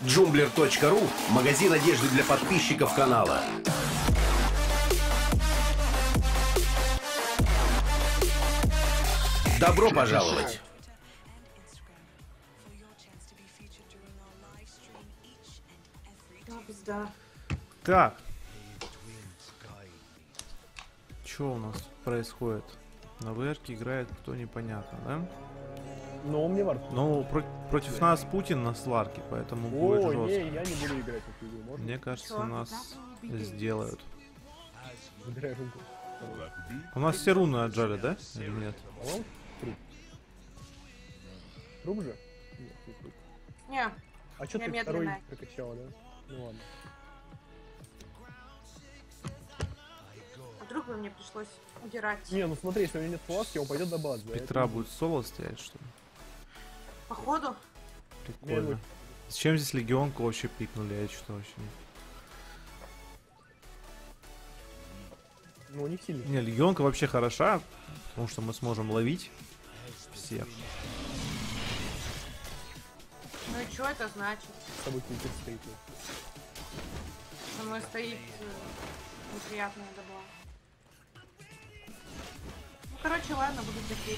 Джумблер.ру – магазин одежды для подписчиков канала. Добро пожаловать! Так. Что у нас происходит? На ВРке играет кто непонятно, да? Но мне вард. Ну, против нас Путин на сварке, поэтому будет жестко. Не, я не буду играть в эту игру. Можно? Мне кажется, нас сделают. Выбирай руку. У нас все руны отжали, да? Или нет? А вон труп. Труп же? Нет, не труп. Не, А что я ты медленная. второй прокачала, да? Ну ладно. А вдруг бы мне пришлось удирать. Не, ну смотри, если у него нет фласки, он пойдет до базы. Петра будет соло стоять, что ли? Походу, Прикольно. Зачем здесь легионку вообще пикнули? Я что вообще не... Ну, у них сильный. Не, легионка вообще хороша, потому что мы сможем ловить всех. ну и что это значит? С тобой Питер стоит. Со мной стоит неприятная добла. Ну, короче, ладно, буду терпеть.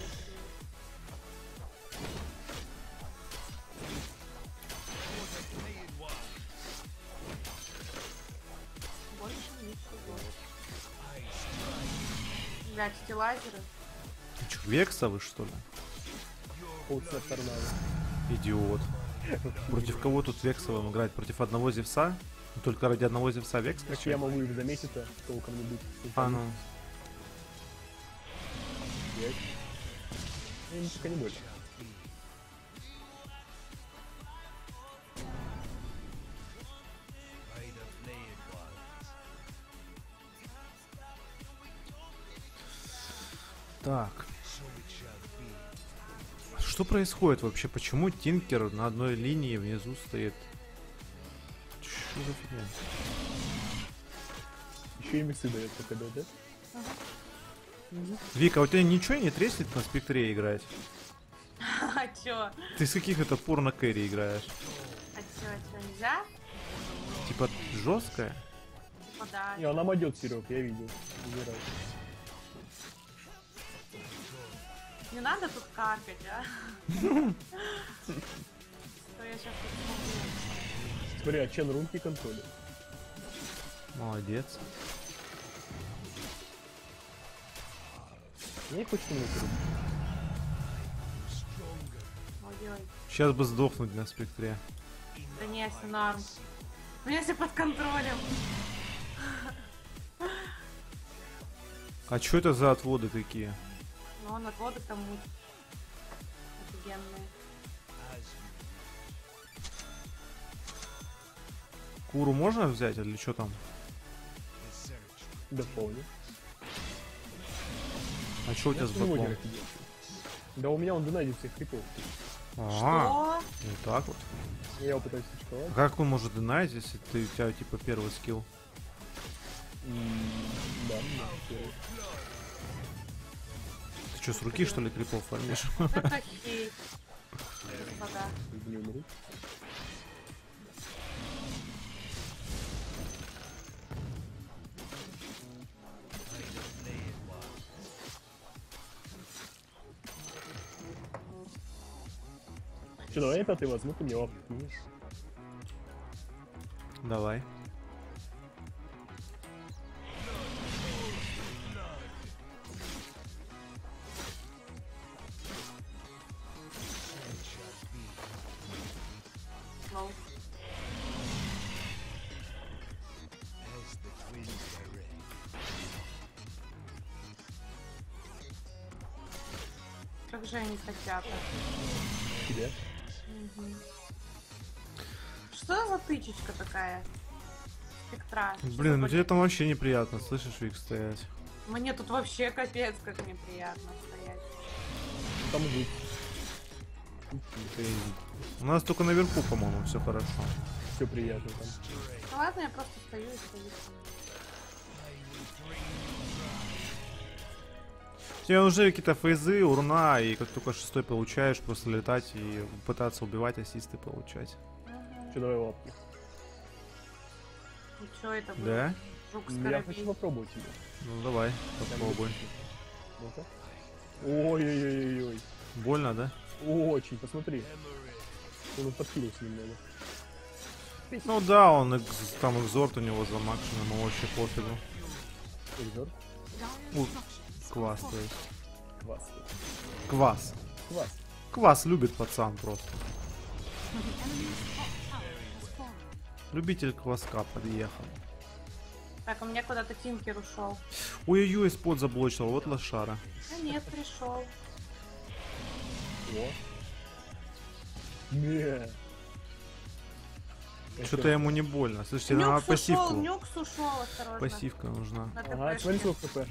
Больше ничего. Блять, эти лазеры. Ты чё, вексовый, что ли? Полцена торнадо. Идиот. Против кого тут вексовым играть? Против одного Зевса? Ну, только ради одного Зевса векс? Как я могу их заметить-то толком-нибудь? А, ну. Я им пока не больше. Так. Что происходит вообще? Почему Тинкер на одной линии внизу стоит? Что за фигня? Еще и миксы дает пока, да? Вика, у тебя ничего не треснет на спектре играть? А чё? Ты с каких это пор на кэрри играешь? А чё, нельзя? Типа жесткая? Типа да. Не, она мадет, Серег, я видел. Умирает. Не надо тут каркать, а? Что я сейчас тут смотрю? Смотри, а Чен руки контролит. Молодец. Не хочется мне руки. Ой-ой. Сейчас бы сдохнуть на спектре. Да не, все норм. Ну если под контролем. А что это за отводы такие? Ну, он отводы там офигенные. Куру можно взять, или что там? Да вполне. А что у тебя с Я не баблом? могу офигеть. Да у меня он донайдит всех крипов. А, Что? вот так вот. Я его пытаюсь очковать. А как он может динать, если у тебя типа первый скилл? Да, первый. Ты что, с руки что ли крипов фармишь? Это хейт. Господа. Не умру. Че, давай я пятый возьму, ты мне лапу кинешь. Давай. Лол. Как же они хотят? Тебя? Что за тычечка такая? Спектра. Что Блин, за ну боль- тебе там вообще неприятно, слышишь, Вик, стоять. Мне тут вообще капец как неприятно стоять. Там жить. У нас только наверху, по-моему, все хорошо. Все приятно там. Ну ладно, я просто стою и стою. У тебя уже какие-то фейзы, урна, и как только шестой получаешь, просто летать и пытаться убивать, ассисты получать. Че, давай лапки. И что это было? Да? Жук Я хочу скоробей. попробовать его. Ну давай, попробуй. Ну-ка. Ой-ой-ой-ой. Больно, да? Очень, посмотри. Он подхилился немного. Ну да, он там экзорт у него за максимум, ему вообще пофигу. Экзор. Квас, то есть. Квас. Квас. Квас. Квас любит пацан просто. Любитель кваска подъехал. Так, у меня куда-то Тинкер ушел. Ой-ой-ой, спот заблочил, вот лошара. А нет, пришел. О. Не. Что-то ему не больно. Слушайте, надо Нюкс ушел, пассивку. Нюкс ушел, осторожно. Пассивка нужна. На Ага, ТПшке. смотри, сколько ХП.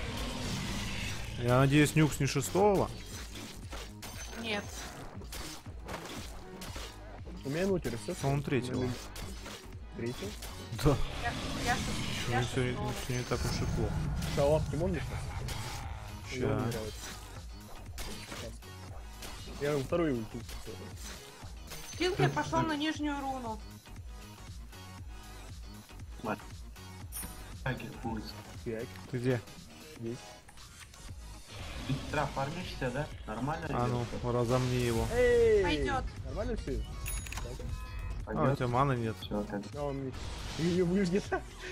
Я надеюсь, нюкс не шестого. Нет. У меня нутер, все. Он третьего. Третий. Да. Я Не все не так уж и плохо. Шалапки можно сейчас? Мне он Ща. не нравится. Я второй ульту. Тинкер пошел на нижнюю руну. Агер будет. Так, Ты где? здесь. Ты Петра фармишься, да? Нормально? А ну, идёт? разомни его. Эй! Пойдет. Нормально все? А, у Пойдёт? тебя маны нет. Всё, так. А он мне... Ее выждет.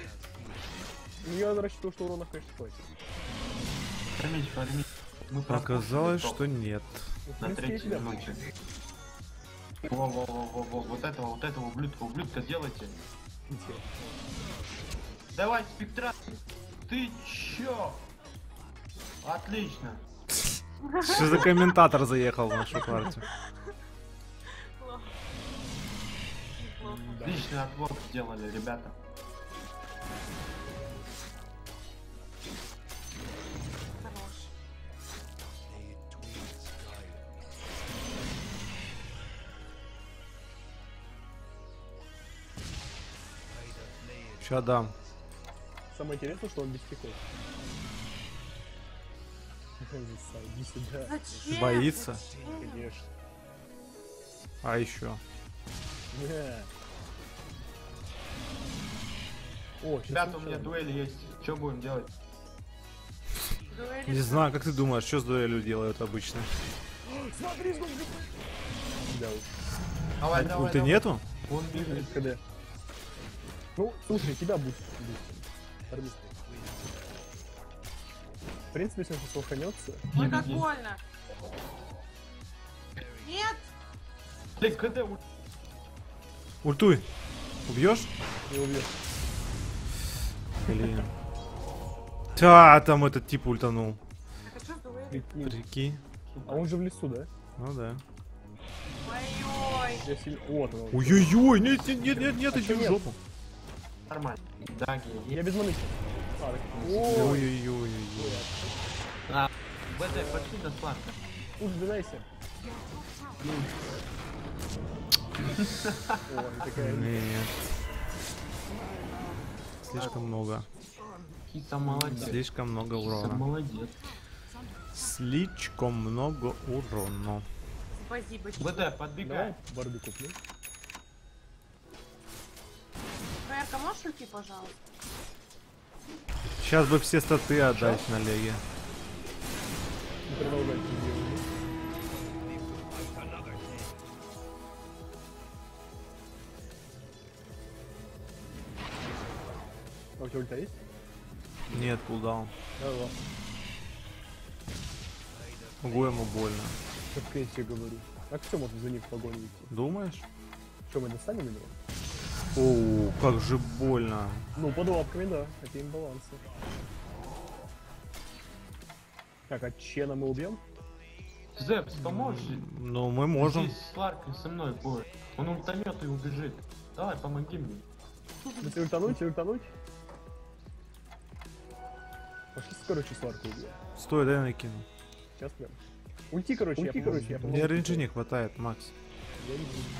Я рассчитывал, что урона, конечно, хватит. Фармить, фармить. Мы Оказалось, пропустили что нет. Ну, в на принципе, я третьей тебя минуте. Во-во-во-во-во, вот этого ублюдка делайте. Где? Давай, Спектра! Ты чё? Отлично. Что за комментатор заехал в нашу партию? Плохо. Неплохо. Отличный отвод сделали, ребята. Хорош. Ща дам. Самое интересное, что он без стихов. Иди сюда. Зачем? Боится? Зачем? Конечно. А еще. Не. О, сейчас Ребята, у меня дуэль есть. Что будем делать? Дуэли Не знаю, как ты думаешь, что с дуэлью делают обычно? Смотри, сколько... Да уж. Давай, давай, Ульты давай. нету? Он бежит. КД. Ну, слушай, тебя будет. Фармист. В принципе, если он сейчас лоханется... Ой, как больно. Нет. Блин, КД Ультуй. Убьешь? Не убьет. Блин. Да, там этот тип ультанул. Так а что с дуэли? Прикинь. Прикинь. А он же в лесу, да? Ну да. Ой-ой. Я сильно... Вот он. Ой-ой-ой, нет, нет, нет, нет, нет, А иди чё в нет? жопу. нормально. Даги. Я без маны. А, так... Ой, Ой-ой-ой. А, БД, пошли до Сларка. уж сдавайся. Ой, такая... Нет. Слишком много. Киса молодец. Слишком много Киса урона. молодец. Слишком много урона. Спасибо. БД, Давай подбегай. борду куплю. ВРК, можешь уйти, пожалуйста? Сейчас бы все статы отдать на леге. Не продолжать делать. А у тебя ульта есть? Нет, кулдаун. Да, ладно. Ого, ему больно. Как я тебе говорю. А все, можно за них в погоню идти. Думаешь? Что, мы достанем его? Оу, как же больно. Ну, под лапками, да. Это имбалансы. Так, а Чена мы убьем? Зепс, поможешь? Ну, мы можем. Здесь Сларк со мной будет. Он ультанет и убежит. Давай, помоги мне. Если ультануть, ультануть. Пошли, короче, сварку убьем. Стой, дай накину. Сейчас прям. Ульти, короче, я помогу. Мне рейнджи не хватает, Макс. Я не буду.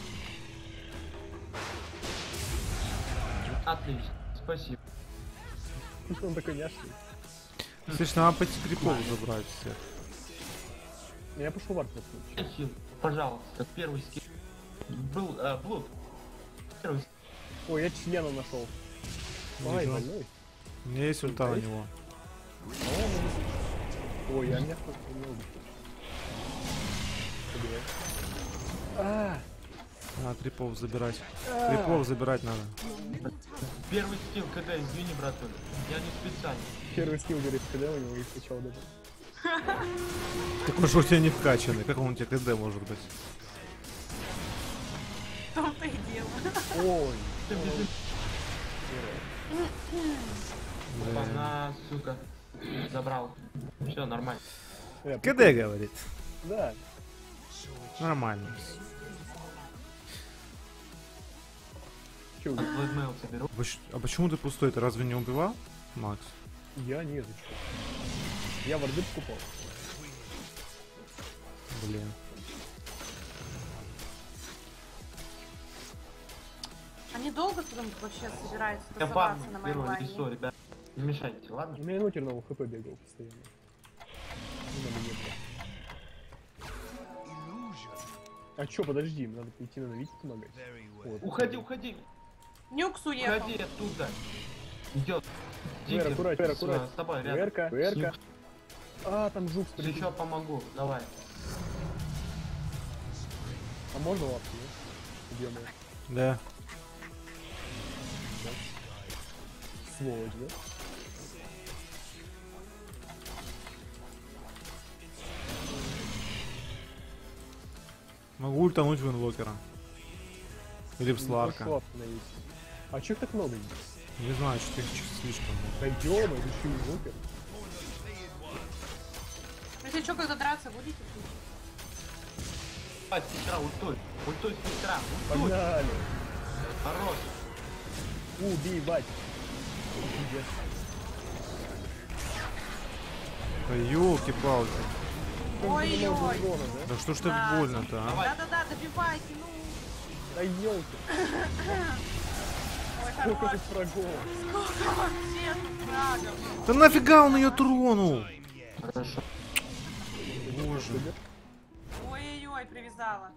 Отлично, спасибо. Он такой няшный. Слышь, надо пойти крипов забрать всех. Я пошел вард воткнуть. Хил, пожалуйста, первый скилл. Был Блуд. Первый. Ой, я члена нашел. Ой, Вижу. больной. У меня есть ульта на Есть? него. Ой, я мягко немного. А, Крипов забирать. Крипов забирать надо. Первый скилл КД, извини, братан. Я не специально. первый скилл, говорит, когда у него и сначала даже. Так уж у тебя не вкачанный. Как он у тебя КД может быть? В том-то и дело. Ой, Да. Она, сука, забрал. Все, нормально. КД говорит. Да. Нормально. Че, Блэдмейл соберу. А почему ты пустой? Ты разве не убивал, Макс? я не зачем. Я варды покупал. Блин. Они долго тут вообще собираются Я тусоваться парну на моем беру, лайне? лицо, ребят. Не мешайте, ладно? У меня нокер нового хп бегал постоянно. Не надо мне брать. А чё, подожди, надо идти на Вите помогать. Вот. Уходи, уходи. Нюкс уехал. Уходи оттуда. Идет. Вера, аккуратно, Вера, аккуратно. С тобой рядом. Верка, Верка. Нюкс. А, там жук спрятал. Еще помогу, давай. А можно лапки, да? Где мы? Да. Сволочь, да? Могу ультануть в инвокера. Или в Ну, Сларка. пошла остановись. А чё их так много здесь? Не знаю, что их слишком много. Пойдем, это еще и жукер. Если что, когда драться будете? А, спектра, ультой. Ультой спектра. Ультой. Погнали! Хорош. Убивать! Пиздец. Да ёлки-палки. Как Ой-ой. много урона, да? Да что ж так Да. больно-то, а? Давай. Да-да-да, добивайте, ну. Да елки! Ой, Сколько хорош. тут врагов! Сколько вообще тут врагов. Да нафига он ее тронул? Хорошо. Боже. Ой-ой-ой, привязала.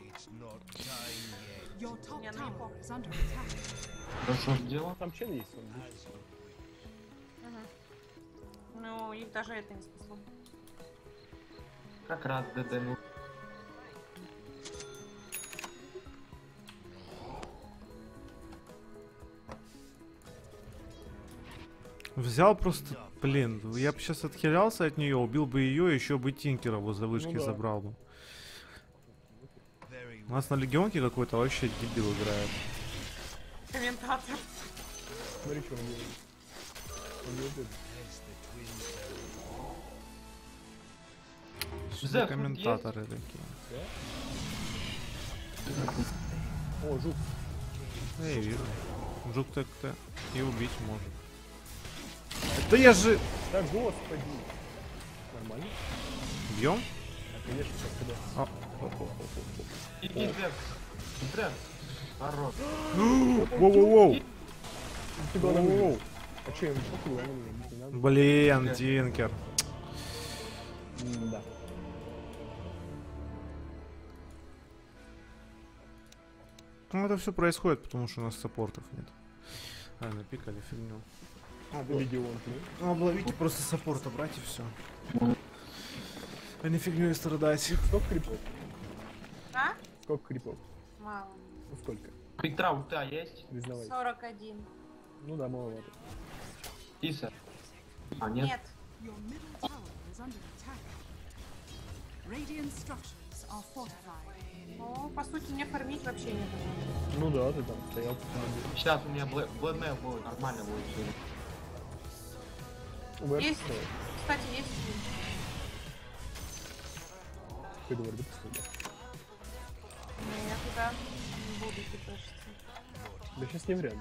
Your top Не, ну tower неплохо. is under attack. Хорошо сделал. Там чен есть, он будет. Ну, их даже это не спасло. Как раз ДД, ну. Взял просто, блин, я бы сейчас отхилялся от нее, убил бы ее, еще бы Тинкера возле вышки Ну да. забрал бы. У нас на легионке какой-то вообще дебил играет. Комментатор. Смотри, что он делает. Он не убит. Что за Зэк, комментаторы такие? О, жук. Я вижу. Жук так-то и убить может. Да я же... Да господи! Нормально? Бьем? А, конечно, как когда. А, Иди, Зэк. Зэк. Хорош. воу-воу-воу. Тебя на выжил. А че, я ему шокую, а мне не надо? Блин, Тинкер. Да. Ну это все происходит, потому что у нас саппортов нет. А, напикали фигню. Легион, ну. Ну, обловите просто саппорта брать и все. А не фигню страдать. Сколько крипов? А? Сколько крипов? Мало. Ну сколько? Спектра ульта есть? Признавай. 41. Ну да, маловато. Иса. А, нет? Нет. Your middle tower is under attack. Radiant structures are fortified. Ну, по сути, мне фармить вообще нет. Ну да, ты там стоял, посмотри. Сейчас у меня Блэдмейл будет, нормально будет. Уверх Есть. стоял. Кстати, есть. Ты говоришь, да, посмотри. Но я туда не буду типешиться. Да сейчас не вариант.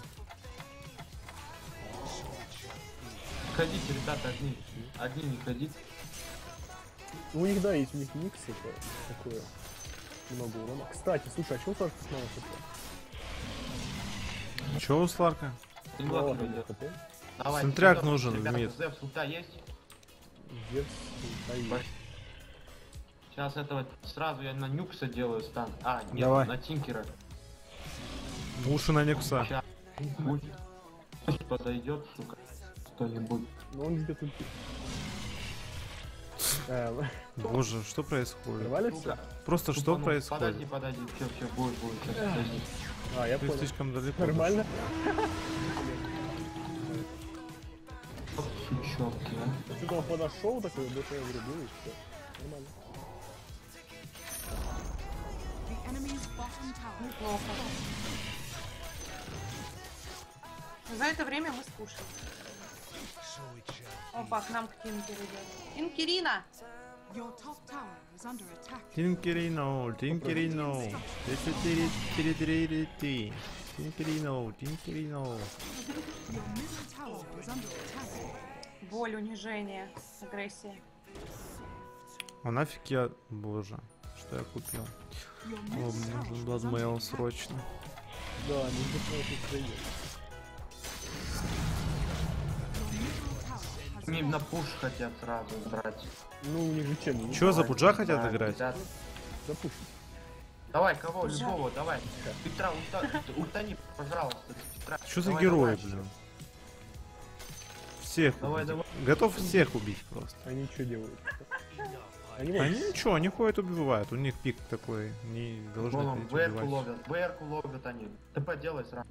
Ходите, ребята, одни. Одни не ходите. Ну, у них, да, есть у них микс, это такое. Много урона. Кстати, слушай, а чего Сларка снова хп? Че у Сларка? Инвокер идет. хп? Давай. Центряк Зевс, нужен, ребята, Мид. Зевс ульта есть? Зевс, ульта есть. Сейчас этого сразу я на Нюкса делаю стан. А, нет, Давай. на Тинкера. Уши на Никса. Ща. Будет. Подойдет, сука. Кто-нибудь. Ну он ждет ульти. Боже, что происходит? Нормально все? Сука. Просто что Тупанул. происходит? Подожди, все, будет, сейчас, подожди. А, я Ты понял. слишком далеко. Нормально? Сучонки, а. Что-то он подошел такой, больше я врубил и все. Нормально. The enemy's bottom tower. Неплохо. За это время мы скушали. Опа, к нам к Тинкеру идет. Тинкерина! Your top tower is under attack. Тинкерино, Тинкерино. Тинкерино, Тинкерино. Your middle tower is under attack. Боль, унижение, агрессия. А нафиг я... Боже, что я купил? Your О, middle мне tower нужен is under Бладмейл attack. срочно. Да, не знаю, что это есть. Your middle tower has Мне fallen. на пуш хотят сразу брать. Ну, у них же чем? Чё, за пуджа хотят Да, играть? хотят. Запушить. Давай, кого? Пуджа. Любого, давай. Петра, утони, пожалуйста. Петра. Что за Давай, герои, давай. блин? Всех Давай, убить. давай. Готов всех убить просто. Они что делают? Они Они ничего, они ходят убивают. У них пик такой. Не должны Вон, ходить ВР-ку убивать. ловят, ВР-ку ловят они. ТП делай сразу.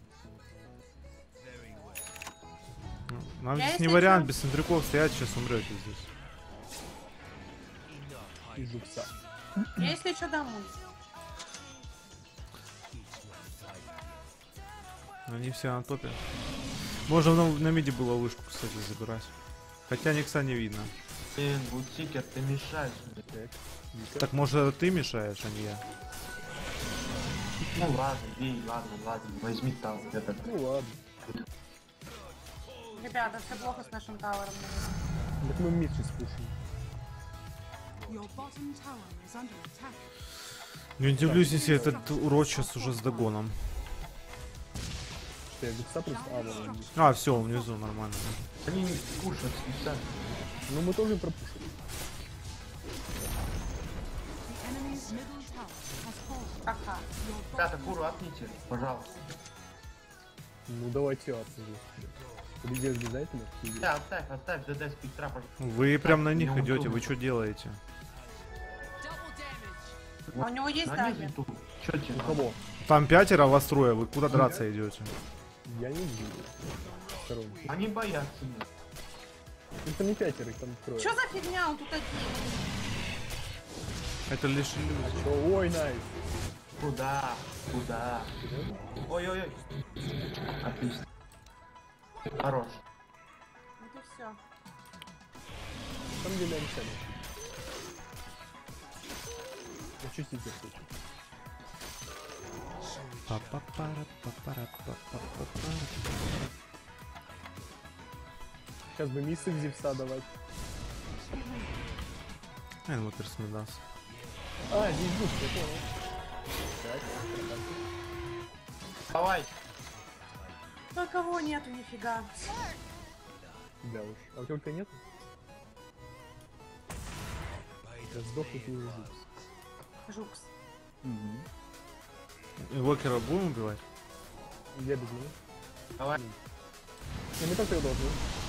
Ну, нам Я здесь не если вариант, чё- без сендряков стоять, сейчас умрете здесь. из жукса. Я если что домой. Они все на топе. Можно на миде было вышку, кстати, забирать. Хотя Никса не видно. Блин, Бутсикер, ты мешаешь мне. Так, Вика. Так может это ты мешаешь, а не я? Ну ладно, бей, ладно, возьми там этот. Ну ладно. Ребята, все плохо с нашим тавером. Так мы мид сейчас пушим. Your bottom tower is under attack. Не удивлюсь, если этот урод сейчас уже с догоном. Что я жукса просто... А, вон он. А, все, внизу нормально. Они не кушают специально. Ну мы тоже пропушим. The enemy's middle tower has fallen. Ага. Your Ребята, bottom куру отните, пожалуйста. Ну давайте отсюда. Победишь обязательно? Да, оставь ДД с Петра, пожалуйста. Вы прям на них не идете, удобно. вы что делаете? А у него есть На дагер? низу. Чё тебе У надо? кого? Там 5 вас трое, вы куда драться идете? Я не вижу. Сторонники. Они боятся меня. Их там не пятеро, их там трое. Что за фигня? Он тут один. Это лишь иллюзия. Чё? Ой, найс. Куда? Серьёзно? Ой-ой-ой. Отлично. Хорош. Вот и все. На самом деле они сами. Я чуть не хочу. Сейчас бы миссы в зевса давать. Энвотер смедас. А, здесь дух, я понял. Так, так. Давай. А кого нету, нифига. Да уж. А у тебя ульта нет? Я сдохну, ты уже жукс. Жукс. Инвокера будем убивать? Я без него. Давай. Не, мы только его должны.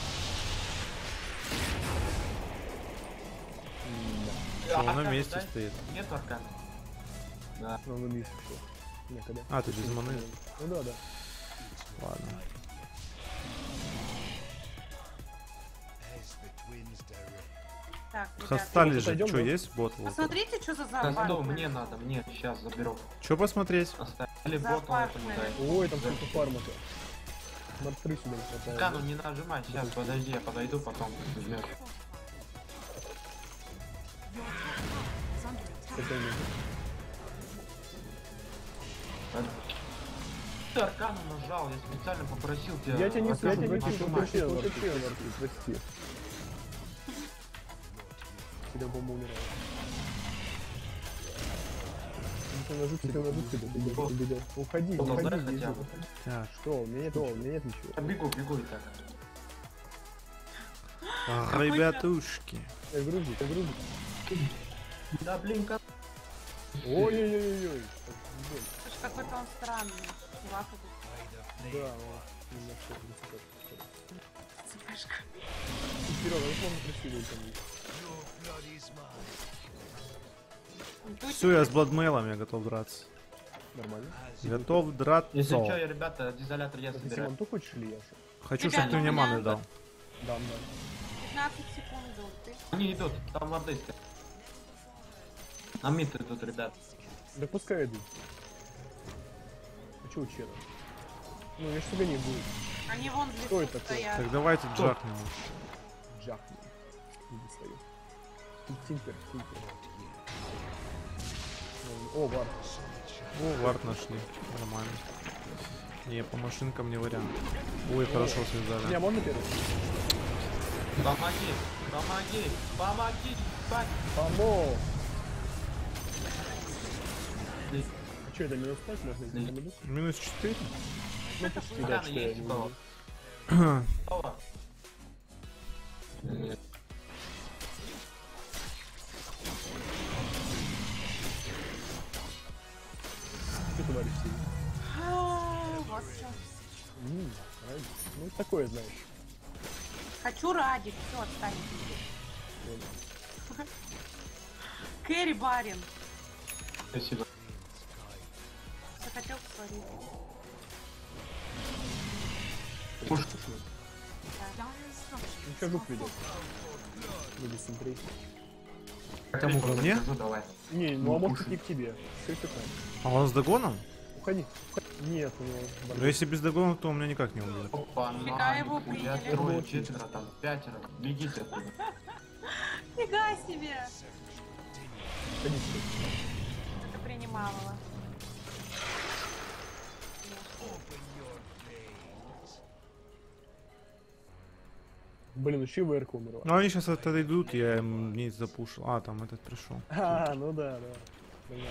Что, он на Аркан месте дай. стоит. Нет аркана. Да. Но он на мисс еще. Некогда. А, ты без маны? Ну да, да. Ладно. Так, ребята. Хостали же, Отойдем, что да? есть бот? Вот. Посмотрите, что за Да, зоопарк. мне надо, мне сейчас заберу. Что посмотреть? Оставь. Или За бот он этому партнера. дай. Ой, там сколько фарма-то. Смотри сюда не хватает. Да, ну не нажимай, сейчас подожди, я подойду, потом возьмешь. Your top tower is under attack. Какой мид? Ты аркану нажал, я специально попросил тебя. Я тебя не слышу, нажимать. прости. Тебя бомба умирает. Ну, нажу тебя, Уходи, Бомба, уходи, да, иди. хотя бы. Так. Что, у меня нет ничего. Я бегу и так. Ребятушки. Я грузит. Да блин, как... Ой-ой-ой-ой. Слушай, какой-то он странный. Чувак этот. Да, он немножко принципиально. ЦПшка. Серега, ну можно красивый там. Все, я с Бладмейлом, я готов драться. Нормально. Готов драться. Если что, ребята, дизолятор я Ты собираю. Симонту хочешь или Яшу? Хочу, Ребята, чтобы ты мне у меня- маны дал. Дам. 15 секунд ждут. Ты Они идут, там воды стоят. На мид идут, ребят. Да пускай идут. А чё у чела? Ну, я ж тебя не буду. Они вон в Кто лесу это такой? стоят. Так давайте джахнем. Жахнем. Иди свою. Тинкер. О, вар. О, вард нашли. Нормально. Не, по машинкам не вариант. Ой, хорошо Меня связали. можно первый? Помоги, помоги, помоги, бать. Помог! Здесь. А чё, это минус 5 можно идти? Там идут? Минус 4? Ну, почти, да, Охрана 4 есть они у кого? идут. Кого? Что товарищ сидит? Вот всё. Ради. Ну, такое, знаешь. Хочу Радик. Все, отстань. Кэрри барин. Спасибо. Что хотел посмотреть. Пуш. Dire's structures Ну, что жук are ведет? fortified. Или смотри. Кому, ко мне? Давай. Не, ну Ну, а может пуши. идти к тебе. Все это А он с догоном? Уходи. Нет, у него... Но если без догона, то он меня никак не убьет. Опа, Фига его я приняли. трое, четверо, там, пятеро. Бегите оттуда. Фига себе. Уходи. Это принимала. Блин, еще и ВРК умерла. Ну они сейчас отойдут, я им не запушил. А, там этот пришел. А, ну да. Понятно.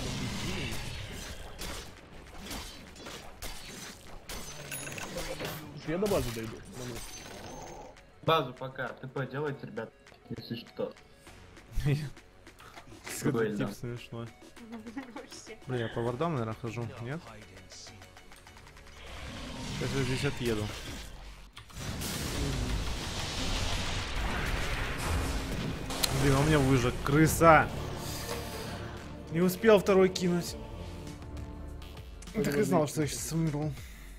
Слушай, я до базы дойду. на месте. Базу пока. ТП делайте, ребят, если что. Этот да. тип смешной. Вообще. Бля, я по вардам, наверное, хожу. Нет? Сейчас я здесь отъеду. Блин, он меня выжег. Крыса! Не успел второй кинуть. Так и знал, что я сейчас умру.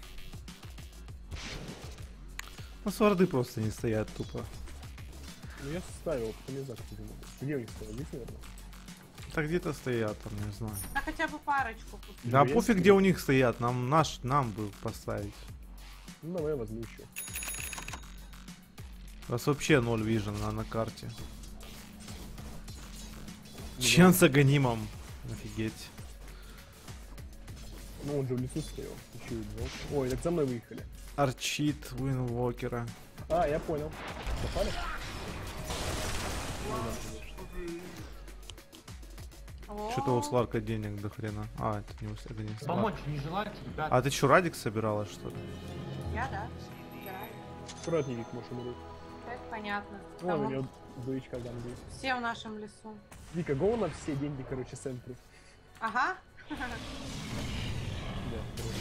Ну, сварды просто не стоят тупо. Ну я ставил, потом не знаю, что ты думаешь. Где у них стоят? Здесь, наверное. Так где-то стоят там, не знаю. Да хотя бы парочку. тут. Да я пофиг, не где у них стоят. Нам бы поставить. Ну давай я возьму еще. У нас вообще 0 вижен на карте. Ну, Чен с аганимом. Офигеть. Ну он же в лесу стоял. Еще и двое. Ой, так за мной выехали. Арчит Уинвокера. А, я понял. Попали? О, Что-то у Сларка денег до хрена. А, это не это не Сларк. Помочь не желаете, ребят? А ты что, Радик собирала, что ли? Я, да. Собираю. Аккуратнее, Вик, можешь умереть. Это понятно. Вон Там у него дуечка там есть. все в нашем лесу. Вика, го на все деньги, короче, центры. Ага. Да, короче.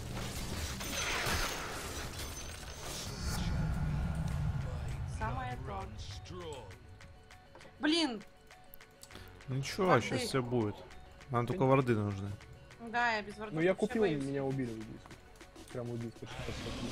Самое то. Блин, Ну ничего, Варды. сейчас все будет. Нам только варды нужны. да, я без вардов Ну я вообще купил, боюсь. меня убили вот здесь. Прямо вот здесь почти подскочили.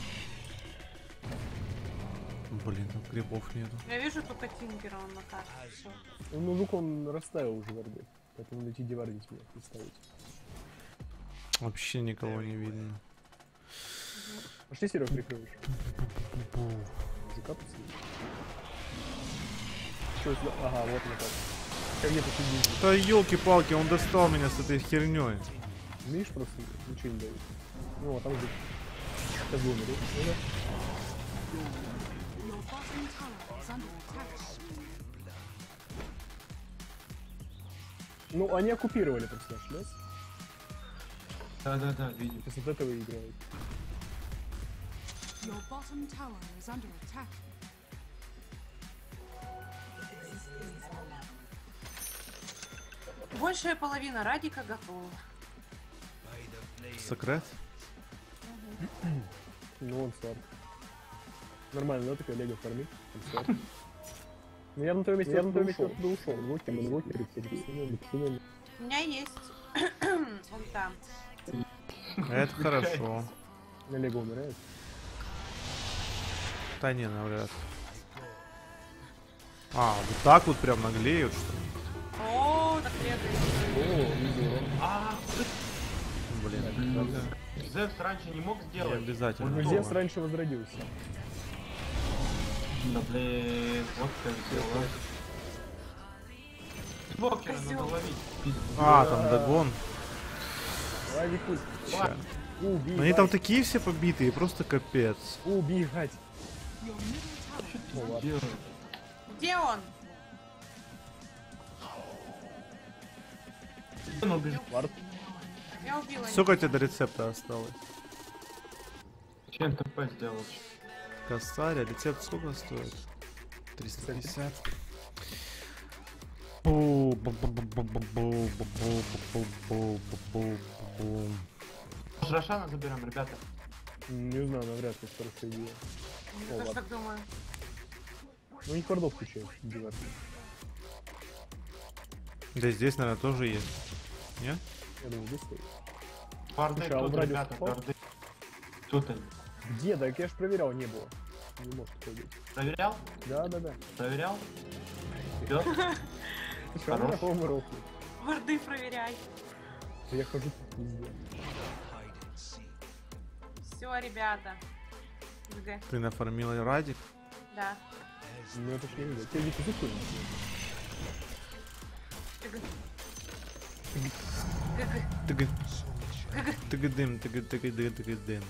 Блин, там грибов нету. Я вижу только Тинкера, он на карте. Всё. Ну, мужик, он расставил уже варды. Поэтому найти где вардить меня, представить. Вообще никого не видно. Пошли, Серег, прикроешь. Мужика посидеть. Что это? Ага, вот на карте. Ко мне посидеть. Да елки-палки, он достал меня с этой херней. Видишь, просто ничего не дает. Ну, а там же... Сейчас бы умереть. Ну, да. Your bottom tower is under attack. Ну, они оккупировали просто наш лес. Да, видим. Сейчас от этого и играют. Your bottom tower is under attack. Большая половина Радика готова. Секрет? Ну он сор. Нормально, да, такая лего фармит? Он сор. Ну я на твоем месте оттуда ушел. Инвокер, инвокер, У меня есть ульта. Это хорошо. на лего умирает. Да не, навряд. А, вот так вот прям наглеют, что ли? О, так бегает. О, видео. А, Блин, Зевс раньше не мог не сделать. обязательно. Ну Ульту. Зевс раньше возродился. Да блин, вот как сделал. Блокера надо Козёл. ловить. А, там догон. Давай, Викуль. Ща. Убегать. Ну они там такие все побитые, просто капец. Убегать. Your middle tower Ну ладно. Делаю. Где он? Он убежал. Вард. Я убила. Сколько тебе до рецепта осталось? Чем ТП сделал? Косарь, а рецепт сколько стоит? 350. Может, Рошана заберем, ребята? Не знаю, навряд ли хорошая идея. Я О, тоже ладно. так думаю. Ну не вардов включают. Дивар. Да здесь, наверное, тоже есть. Нет? Я думаю, здесь стоит. Варды Слушай, а тут, в радиус ребята, попал? варды. Тут они. Где? Так я ж проверял, не было. Не может такое быть. Проверял? Да. Проверял? Идет? Слушай, а Хорош. меня по-моему рохнет. Варды проверяй. Я хожу тут везде. Все, ребята. ГГ. Ты нафармила Радик? Да. Ну это ж не видно. Тебе ведь язык ГГ. Тыгы. Тыгыдым, тыгыдым.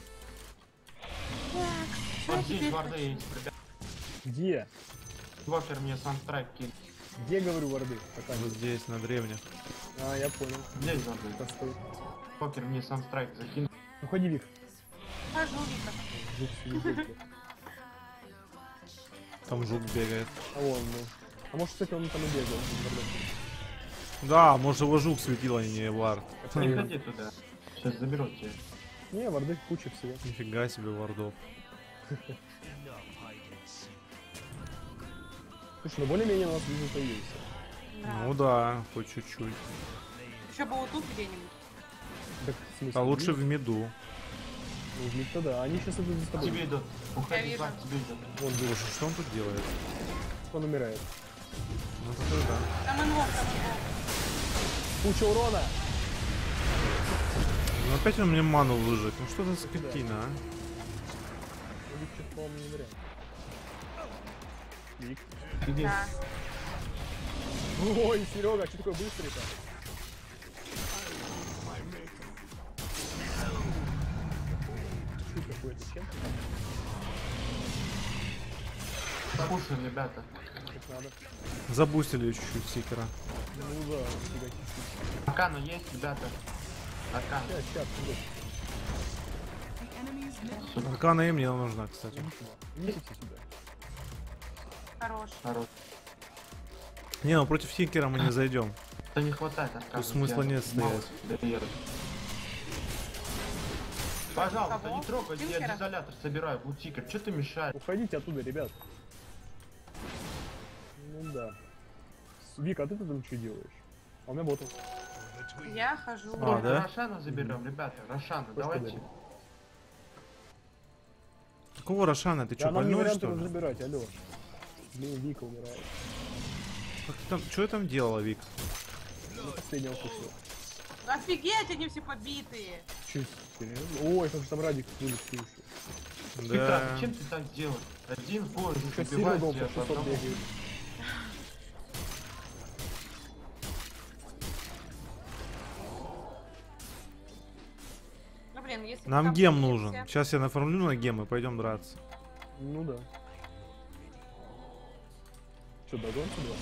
Вот здесь варды есть, ребята. Где? Блокер мне санстрайк кинул. Где, говорю, варды? Вот Показывай. здесь, на древних. А, я понял. Здесь варды. Это стоит. Блокер мне санстрайк закинул. Уходи, Вик. Хожу, Вика. Жук сидит. Там жук бегает. А вон, ну. А может, кстати, он там и бегал. Да, может его жук светил, а не вард. Не ходи туда. Сейчас заберут тебя. Не, варды куча всего. Нифига себе вардов. Слушай, ну более-менее у нас вижу появился. Да. Ну да, хоть чуть-чуть. Еще бы вот тут где-нибудь. Так, в смысле, А лучше вниз? в меду. Ну, в них-то да. Они сейчас идут за К тобой. тебе идут. Я Уходи, вижу. Вард, тебе идут. Вон, Слушай, видишь, что он тут делает? он умирает. Ну это да. Там инвок, там инвок. Куча урона! Ну опять он мне ману выжег. Ну что за скотина, а? Ну, Вик чуть, по-моему, не умирает. Вик. Иди. Да. Ой, Серега, что такое быстрый-то? Что какой-то чем? Кушаем, ребята. Как надо. Забустили чуть-чуть сикера. Ну да, фига чуть-чуть. Аркана есть, ребята. Аркан. Сейчас, фига. The enemy's middle Аркана и мне нужна, кстати. Идите сюда. Хорош. Хорош. Не, ну против сикера мы не зайдем. Да не хватает аркана. Тут смысла нет стоять. Пожалуйста, Кого? не трогай, я Тинкера? дезолятор собираю, Блутикер. Че ты мешаешь? Уходите оттуда, ребят. Ну да. Вика, а ты там что делаешь? А у меня ботл. Я хожу. А, да? Рошана заберем, ребята. Рошана, Хочешь давайте. подарить? Какого Рошана? Ты Да что, нам не больной вариант что его ли? забирать, алло. Блин, Вика умирает. Как ты там, что я там делала, Вик? На последнего кусок. Офигеть, они все побитые. Чуть, серьезно? Ой, как же там Радик будет слушай. Петра, Да. зачем ты так делаешь? Один поезд Сейчас убивает Серега тебя по по 600 одному. бегает. Ну блин, если бы Нам там гем были нужен. все- Сейчас я нафармлю на гем и пойдем драться. Ну да. Что, догонка была?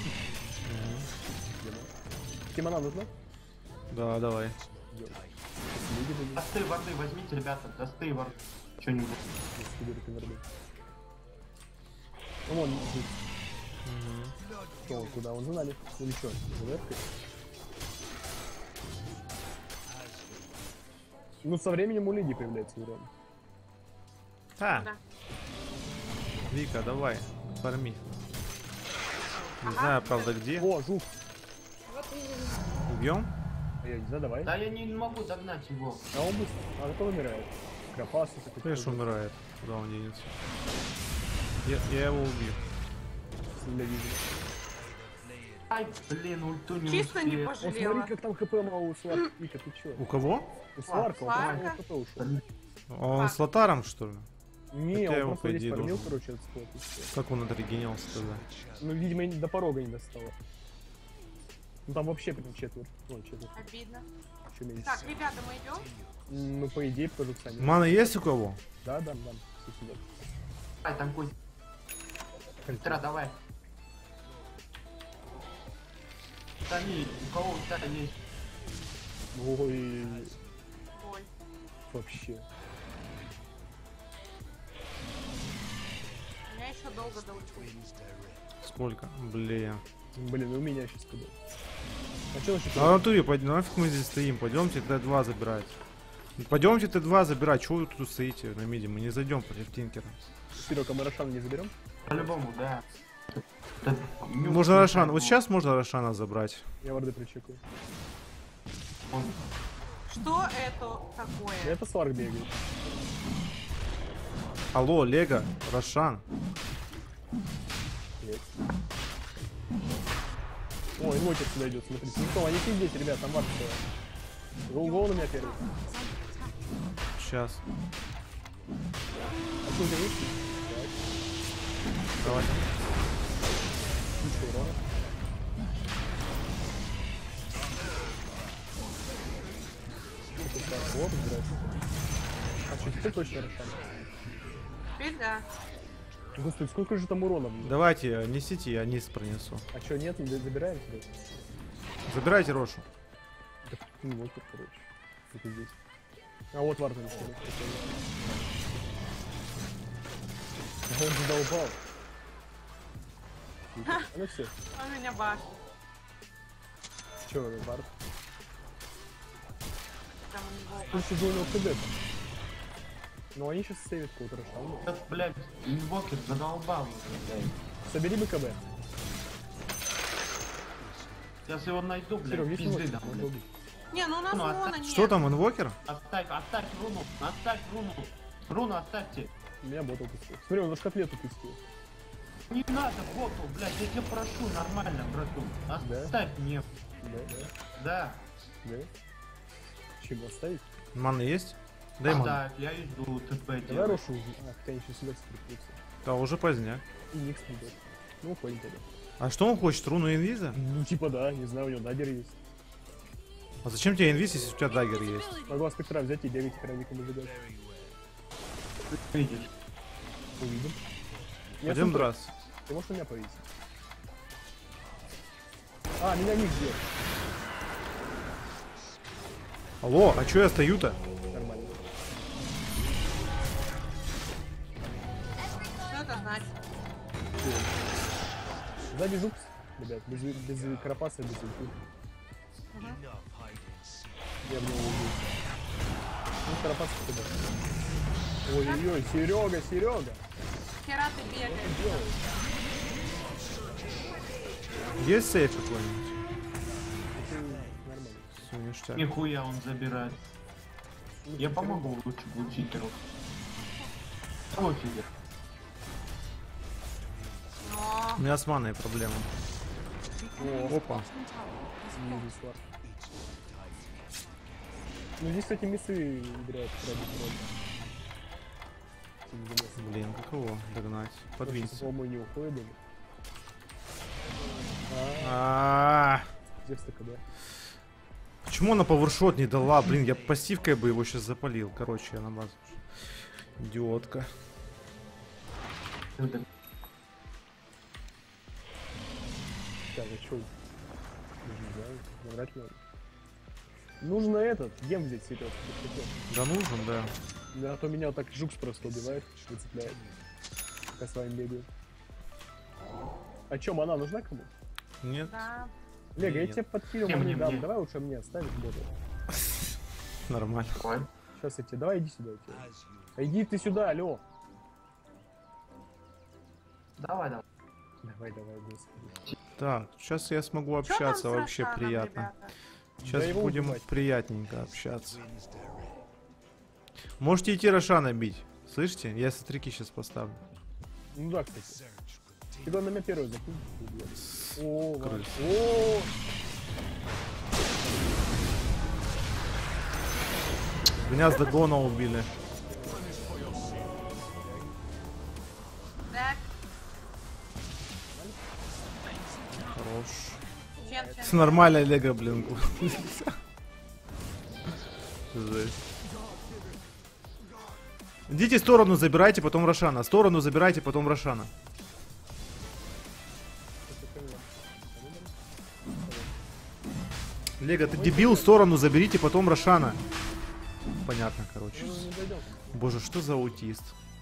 Кимона нужна? Да, давай. Идём. Люди были. Досты воды возьмите, ребята, досты воды. Что-нибудь. Ну вон, что он, куда? Он за нами? Или что? Заверкой? Ну со временем у Лиги появляется урон. А, Да. Вика, давай, фарми. Не знаю, правда, где. О, жук. Убьем? А я не знаю, давай. Да я не могу догнать его. А он быстро. А кто умирает? Кропас, такой. Конечно, умирает. Куда он денется? Я его убью. Ай, блин, ульту не Чисто не успею. О, смотри, пожалела. как там хп мало у Сварка. Вика, ты чё? У кого? У Сварка, у Сварка? него хп ушел. Он с Лотаром, что ли? Не, Так я его, он по просто весь идее, фармил, должен. короче, от скотта, и всё. Как он отрегенился тогда? Ну, видимо, и до порога не достало. Ну, там вообще прям четверть. Ну, четверть, Обидно. еще меньше. Так, ребята, мы идем. Ну, по идее, покажут сами. Мана есть у кого? Да, дам. Все сюда. Ай, танкуй. Ультра, давай. Тани, у кого ультра есть? Ой, Боль. вообще. У меня еще долго до ульты. Сколько? Блин. Блин, и у меня сейчас куда. А что насчет... А в натуре, нафиг мы здесь стоим? Пойдемте Т2 забирать. Пойдемте Т2 забирать. Чего вы тут стоите на миде? Мы не зайдем против Тинкера. Серега, мы Рошана не заберем? По-любому, да. Да, Можно Рошана. Вот сейчас можно Рошана забрать. Я варды причекаю. Что это такое? Это Сварк бегает. Алло, Лего, Рошан. Есть. О, инвокер сюда идет, смотрите. Никто, они все здесь, ребят, там вард стоят. Гол на меня первый. Сейчас. А что у тебя есть? Давай. Куча урона. Тут так, вот, играть. А что, теперь точно Рошан? Теперь да. Господи, сколько же там урона? Давайте, несите, я низ пронесу. А что, нет, не забираем сюда? Забирайте Рошу. Так, инвокер, короче. Это здесь. А вот вард на столе. Он задолбал. Ну все. Он меня башит. Че, вард? Там у него. Слушай, же у него КД. Ну они сейчас сейвят какого-то Рошана. Этот, блядь, инвокер задолбал уже, блядь. Собери БКБ. Сейчас его найду, Серег, блядь, есть пизды инвокер? дам, Надо блядь. убить. Не, ну у нас Ну, мона нет. Что там, инвокер? Оставь руну, оставь руну. Руну оставьте. Меня бот упустил. Смотри, он наш котлет упустил. Не надо боту, блядь, я тебя прошу, нормально, брату. Оставь мне. Да? Да. Чего оставить? Мана есть? Дай ману. Оставь, я иду, ТП Давай делаю. Рошу уже. А, хотя они сейчас сюда скрипнутся. Да, уже поздняк. И Никс придет. Ну, уходим тогда. А что он хочет? Руну инвиза? Ну, типа да, не знаю, у него дагер есть. А зачем тебе инвиз, если у тебя дагер есть? Могу спектра взять и бегать храмиком зажигать. Видишь? Увидим. Я Пойдем супер. драться. Ты можешь меня повесить? А, меня Ник бьет. Алло, а чё я стою-то? Нормально. Что это значит? Сзади жукс, ребят, без карапаса, без ульты. Я в него убил. Ну, карапас туда. Ой-ой-ой, Серега! Хера ты бегаешь. Что делаешь? Есть сейф какой-нибудь? Ты нормально. Всё, ништяк. Нихуя он забирает. Ну, Я ты помогу лучше читеру. Кого читер? Но У меня с маной проблема. О, Опа. снизу слаб. Ну, здесь, кстати, миссы играют ради роль. Блин, каково догнать? Подвинься. По-моему, не уходит даже. А, Зевс КД. Почему она пауэршот не дала? Блин, я пассивкой бы его сейчас запалил. Короче, я на базу. Идиотка. Так, а чё? Не знаю, набрать надо. Нужно этот, гем взять, Серёг. Да нужен, да. Да, а то меня вот так жукс просто убивает, выцепляет. Пока с вами бегаю. А чё, мана нужна кому? Нет? да. Лего, я Нет. тебе подкинул, Не, не мне, дам. мне. Давай лучше мне оставишь бота. Нормально. Ой. Сейчас я тебе, давай иди сюда. Я тебе. А иди ты сюда, алло. Давай, давай. Давай, господи. Так, сейчас я смогу Чё там общаться с вообще Рошаном, приятно. ребята? Сейчас Да его будем убивать. приятненько общаться. Можете идти Рошана бить. Слышите? Я стрики сейчас поставлю. Ну да, кстати. Ты главное на меня первый закинь. О, Крыс. о, Меня с догона убили. Так, Хорош. чем? Это нормально, Лего, блин. Жесть. Идите в сторону, забирайте, потом Рошана. В сторону забирайте, потом Рошана. Лего, ты дебил, в сторону заберите, потом Рошана. Понятно, короче. не дойдем. Боже, что за аутист?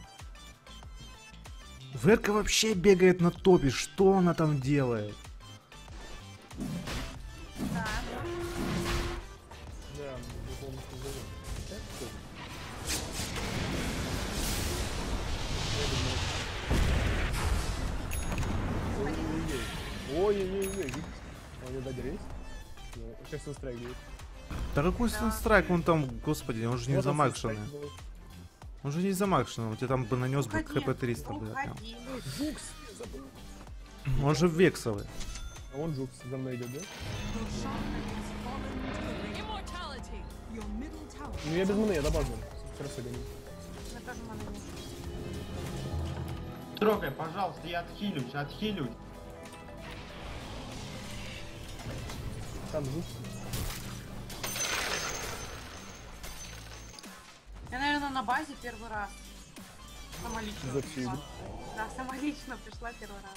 Верка вообще бегает на топе. Что она там делает? Так. Да, не помню, что зовут. Так, что? Ой-ой-ой, видите? А у него дагер есть? Сейчас он страйк будет. Да какой страйк он там, господи, он же не Вот он замакшенный. страйк был. Он же не замакшенный, он тебе там бы нанес бы Уходи, хп 300, бля, прям. уходи. Жукс, я забыл. Он же вексовый. А он Жукс за мной идет, да? Immortality. Your middle tower. Ну я без маны, я до базы. Хорошо гоню. Мне тоже маны нет. Трогай, пожалуйста, я отхилюсь, отхилюсь. Там Жукс. Я, наверное, на базе первый раз. Самолично За всю пришла. игру? Да, самолично пришла первый раз.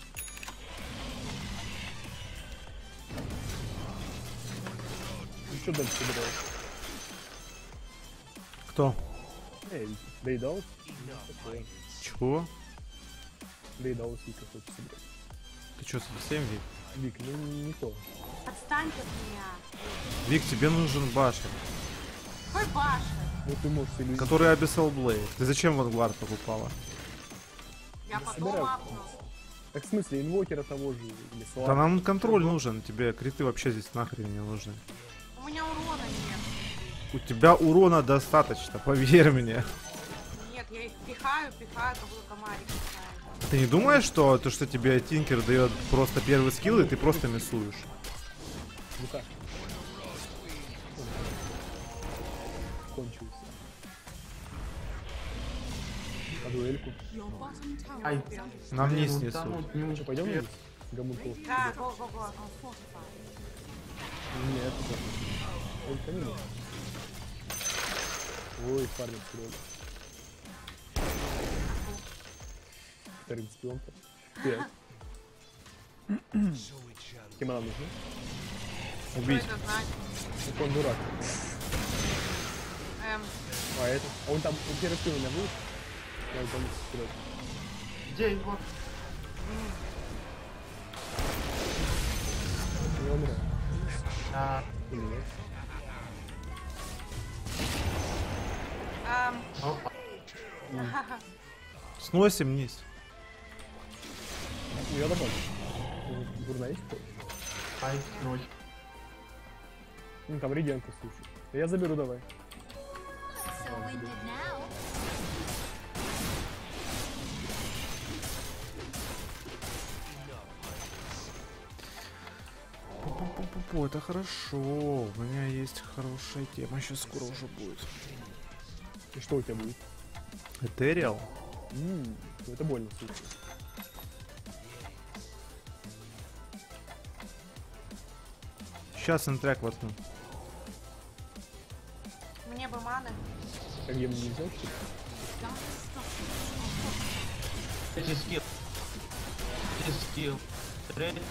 Ну что дальше собираешь? Кто? Эй, доедал? Такое. Чего? Доедал Вика хочет собрать. Ты что, совсем, Вик? Вик, ну не то. Отстаньте от меня. Вик, тебе нужен башен, Какой башен? Ну ты можешь иллюзию. который Abyssal Blade. Ты зачем Вангард покупала? Я потом собираю. апну. Так в смысле, инвокера того же или слава? Да нам контроль нужен, тебе криты вообще здесь нахрен не нужны. У меня урона нет. У тебя урона достаточно, поверь мне. Нет, я их пихаю, как будто комарик пихаю. Ты не думаешь, что то, что тебе Тинкер дает просто первый скилл, и ты просто миссуешь? Ну как? Кончился. А дуэльку? Your bottom tower Ай. is under Нам не Блин, снесут. утонуть не Что, пойдем успел. вниз? Гомункул. Да, го-го-го. fortified. Нет, это только не. Ой, парни, вперед. 14 пионка. 5. Кем она нужна? Что Убить. это значит? Ну, он дурак. А это? А он там, он первый пил у меня будет? Я там вперед. Где его? Не умрет. А, Или нет? опа. Сносим вниз. Ну, я добавлю. Дурная есть кто? Ай, ночь. Ну, там регенку слушай. Я заберу, давай. Пу-пу-пу-пу, это хорошо. У меня есть хорошая тема, сейчас скоро уже будет. И что у тебя будет? Этериал? Ну, это больно, слушай. Сейчас интрек воткну. Мне бы маны. Как я не взял, что ли? Эти скилл. Эти скилл. Третий.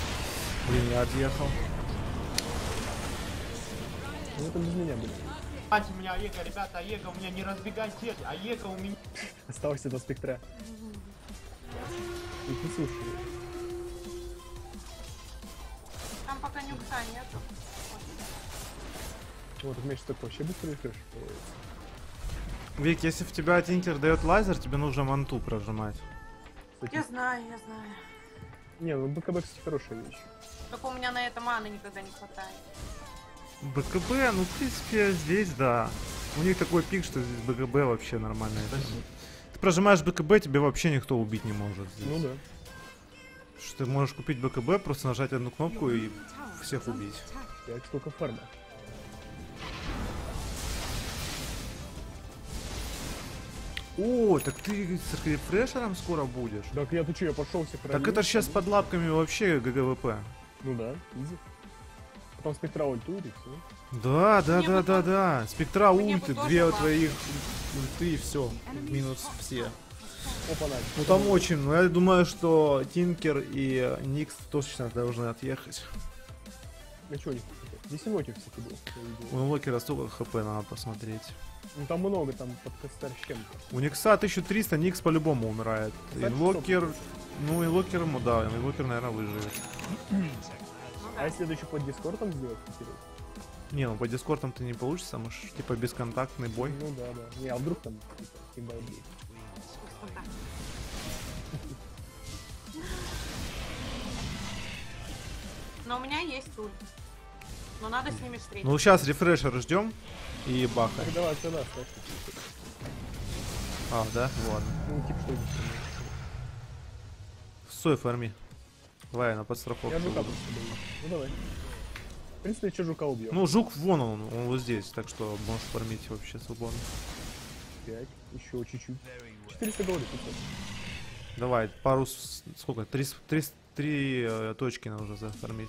Блин, я отъехал. Ну, это без меня будет. Ебать, у меня Аега, ребята, Аега, у меня не разбегайтесь, Аега у меня... Осталось до спектра. И ты слушай. Там пока нюкса нету. Вот, у меня сейчас такой вообще быстрый рефреш. Вик, если в тебя Тинкер дает лазер, тебе нужно манту прожимать. Я знаю, я знаю. Не, ну БКБ, кстати, хорошая вещь. Только у меня на это маны никогда не хватает. БКБ, ну в принципе здесь да. У них такой пик, что здесь БКБ вообще нормально. Ты прожимаешь БКБ, тебе вообще никто убить не может здесь. Ну да. Что ты можешь купить БКБ, просто нажать одну кнопку и всех убить. Я сколько фарма. О, так ты с рефрешером скоро будешь? Так я тут что, я пошел всех Так это сейчас под лапками вообще ГГВП. Ну да, изи. Потом спектра ультует и все. Да. Спектра Мне бы ульты, тоже две лапки. твоих ульты и все. Минус все. Опа, на. Ну там очень, но я думаю, что Тинкер и Никс точно должны отъехать. А чё у них? Здесь инвокер, кстати, был. я видел. У Инвокера столько хп, надо посмотреть. Ну там много, там под костар с чем-то. У Никса 1300, Никс по-любому умирает. Кстати, Инвокер, ну Инвокер ему, да, Инвокер, наверное, выживет. А если это еще под дискордом сделать, интересно? Не, ну по дискордам ты не получится, можешь типа бесконтактный бой. Ну да. Не, а вдруг там типа химбай будет? Но у меня есть ульт. Но надо с ними встретиться. Ну сейчас рефрешер ждем и бахаем. Так давай сюда, слушай. А, да? Ладно. Ну типа что здесь? Стой, фарми. Давай на подстраховку. Я жука просто даю. Ну давай. В принципе, еще жука убьем. Ну, жук вон он вот здесь, так что можешь фармить вообще свободно. 5, еще чуть-чуть. 400 голды, 500. Давай, пару... Сколько? Три точки нужно зафармить.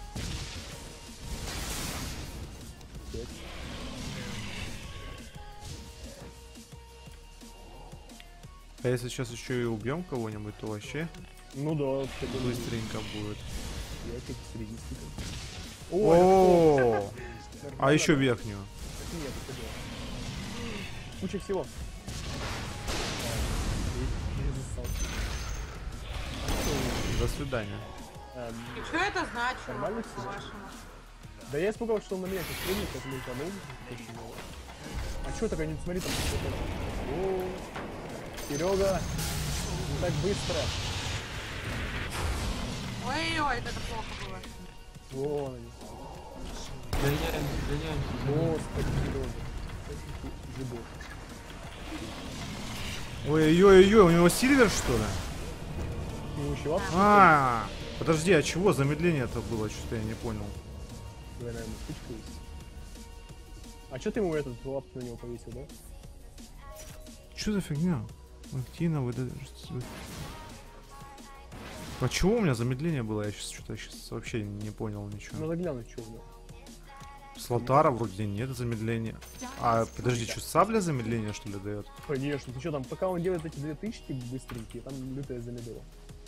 5. А если сейчас еще и убьем кого-нибудь, то вообще Ну да, вообще быстренько будет. 5 среди. О, а еще верхнюю. Нет, это было. Куча всего. До свидания. И что это значит? Нормально всё? по-вашему? Да я испугался, что он на меня сейчас стрельнет, поэтому утонул. А чё так, не смотри там. О, Серега, не так быстро. Ой-ой, это плохо было. Вон они. Гоняемся. Господи, Серега. Жидок. Ой-ой-ой, у него сильвер что ли? Ну еще лапку. Подожди, а чего замедление-то было? Что-то я не понял. Давай, наверное, штучка есть. А чё ты ему этот лапку на него повесил, да? Что за фигня? Активно А чего у меня замедление было? Я сейчас что-то вообще не понял ничего. Надо глянуть, что у него. С Лотара вроде нет замедления. А, подожди, что, сабля замедление что ли дает? Конечно, ты что там, пока он делает эти 2000 быстренькие, там лютая замедлила.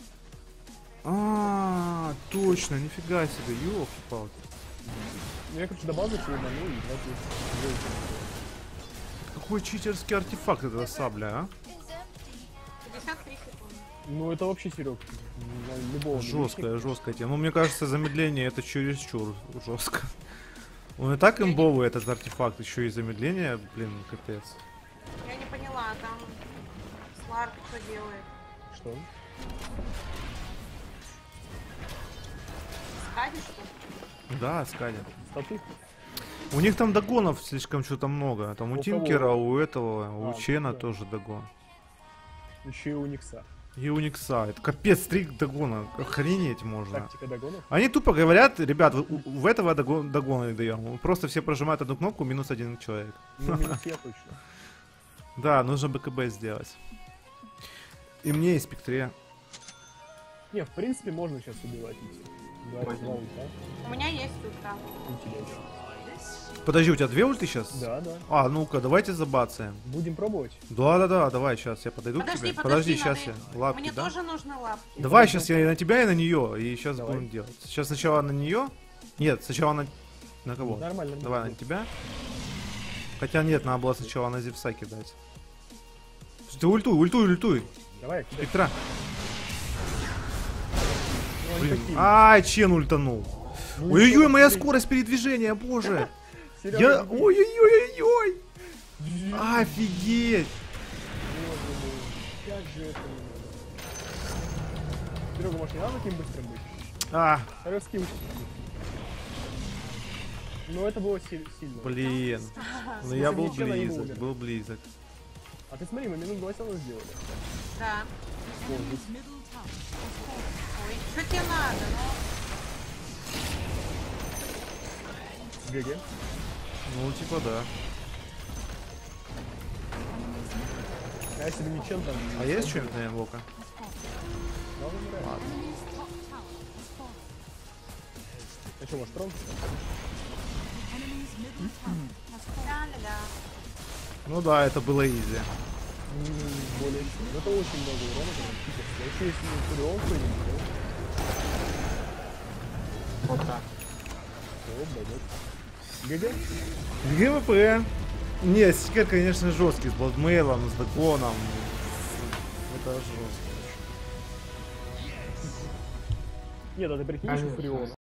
Точно, нифига себе, ёлки-палки. Ну я, короче, до базы все уману и давайте. Какой читерский артефакт это сабля, а? 53 секунды. Ну это вообще, Серег, любого. Жесткая тема. Ну, мне кажется, замедление это чересчур жестко. Он и так имбовый, этот артефакт, еще и замедление, блин, капец. Я не поняла, там Сларк что делает? Что? Скадишь, что ли? Да, сканер. Статы? У них там догонов слишком что-то много. Там у У Тинкера, кого? у этого, у Чена да. тоже догон. Еще и у Никса. И у Никса. Это капец, 3 догона. Охренеть можно. Тактика догонов. Они тупо говорят, ребят, в этого догона даем. Просто все прожимают одну кнопку, минус 1 человек. Ну, минус я точно. Да, нужно БКБ сделать. И мне, и спектре. Не, в принципе, можно сейчас убивать идти. Два ульта. У меня есть ультра. У тебя еще. Подожди, у тебя 2 ульты сейчас? Да, да. А, ну-ка, давайте забацаем. Будем пробовать. Да, давай, сейчас я подойду к тебе. Подожди, сейчас надо- я. Лапки, Мне да? тоже нужны лапки. Давай сейчас я и на тебя, и на нее. И сейчас Давай. будем делать. Сейчас сначала на нее. Нет, сначала на кого? Нормально. Давай на тебя. Хотя нет, надо было сначала на Зевса кидать. Ты ультуй. Давай, кидай. Петра. Ну, они Блин. такие. Ай, Чен ультанул. Ну, Ой-ой-ой, ничего, моя смотри. скорость передвижения, боже. Серёга, Я... иди. Ой-ой-ой-ой. Офигеть. Боже мой, как же это не надо. Серега, может, не надо таким быстрым быть? А, Русский. Ну, это было сильно. блин. Ну я был Ничего, я не близок, умер. был близок. А ты смотри, мы минут 20 равно сделали. Да. Enemy's middle tower has fallen. Ой, что тебе надо? Ну, ГГ. Ну, типа да. А если бы ничем там... А есть что-нибудь на инвока? Ладно, умирает. Ладно. Enemy's top tower has fallen. А что, может, трон? Enemy's middle tower has fallen. ля-ля-ля. Ну да, это было изи. Более чем. Ну, это очень много урона, прям пипец. А еще если Фурион кто-нибудь, Вот так. то, блядь. ГГ? ГВП. Не, стикер, конечно, жесткий, с бладмейлом, с деконом. Это жестко. Нет, а ты прикинь, еще Конечно. Фурион.